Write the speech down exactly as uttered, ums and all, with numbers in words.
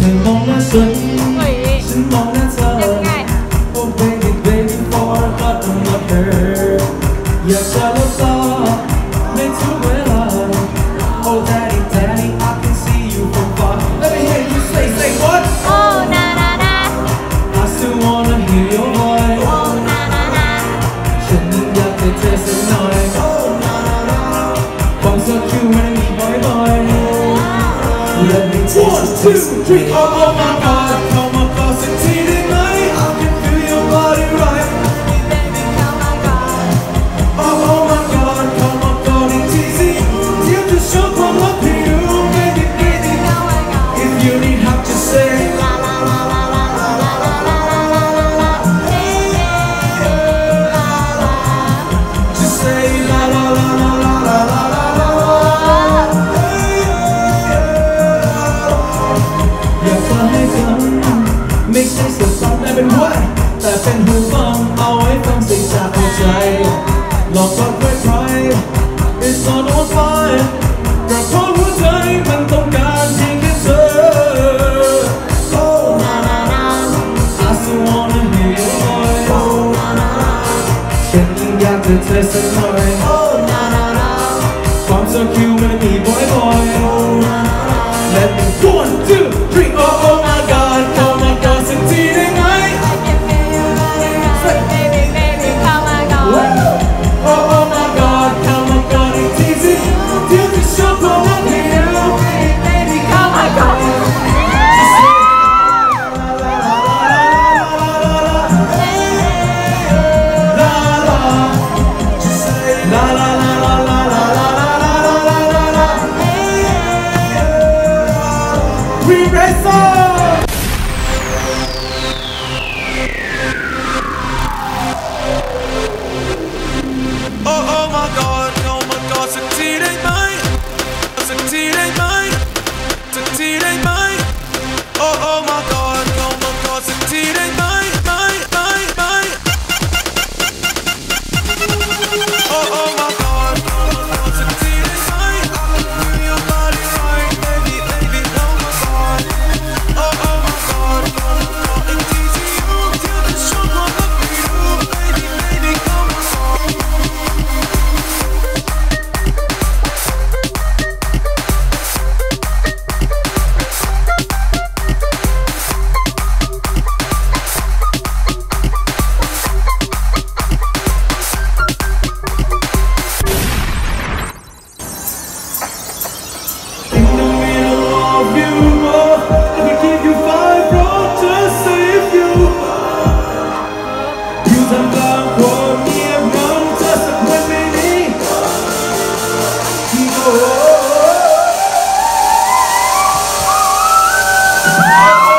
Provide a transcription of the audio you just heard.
อมองหน้าฉันฉันมองหน้าเธอ Oh baby baby forgot about her อยากจะลบตาในทุกเวลา Oh daddy daddy I can see you from far Let me hear you say say what Oh na na na I still wanna hear your voice Oh na na na ฉันยังอยากจะเจอสักหน่อย Oh na na na ความสักคิวไม่มีบ่อยๆ Let me taste one two three oh oh my god เข้ามาขอสักทีได้ไหม I can feel your body right Baby come on God Oh oh my god เข้ามาก่อนอีกทีสิเดี๋ยวจะโชว์ความรักให้ดู Baby baby Come on God If you need help just say La la la la la la la la la la la la Hey hey la la Just say la la la la la la la la la Heyอยากจะให้จำไม่ใช่เสียงฟังแต่เป็นหัวแต่เป็นหูฟังเอาไว้ฟังเสียงจากหัวใจลองฟังใครๆ It's not on fire กระเพาะหัวใจมันต้องการเพียงแค่เธอ Oh na na na I still wanna hear your voice Oh na na na ฉันยังอยากจะเจอสักหน่อย Oh na na na ความสักคิวไม่มีบ่อยๆ Oh na na na Let me one two three oh oh my god เข้ามาก่อนสักทีได้ไหม I can feel your body right Baby baby come on God Oh oh my god เข้ามาก่อนอีกทีสิเดี๋ยวจะโชว์ความรักให้ดู Baby baby come on God La la la la la la la la la la la la la We race on Oh oh my god oh my god สักทีได้ไหมสักทีได้ไหมสักทีได้ไหม Oh oh my god oh my god สักทีได้ไหมไม่ไม่ไม่ Oh oh my god oh my god สักทีได้ไหม I can feel your body right baby baby oh my god Oh oh my god oh my god อีกทีที่อยู่เดี๋ยวจะโชว์ความรักให้ดู baby baby come on In the middle of you oh I could give you five roads to save you อยู่ท่ามกลางความเงียบเหงาเธอสักวันไม่มีที่โอ้